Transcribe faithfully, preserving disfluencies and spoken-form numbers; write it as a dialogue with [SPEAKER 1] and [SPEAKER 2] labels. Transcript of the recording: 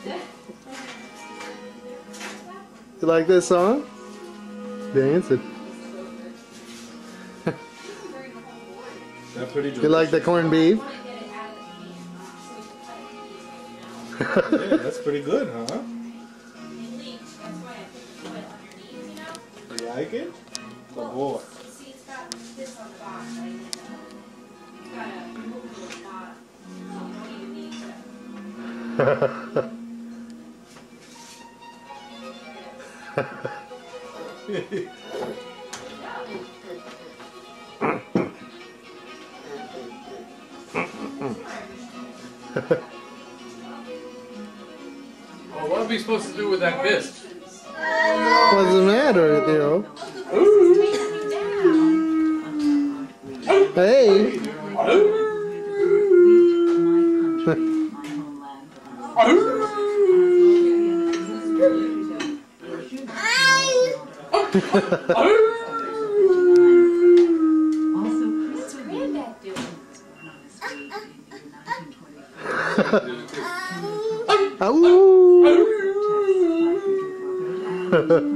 [SPEAKER 1] You like this song? Dancing.
[SPEAKER 2] That's pretty
[SPEAKER 1] You like the corned beef?
[SPEAKER 2] Yeah, that's pretty good, huh? You like it? Oh boy.
[SPEAKER 3] Oh, what are we supposed to do with that bisque?
[SPEAKER 1] What's the matter with you? Hey! Ow!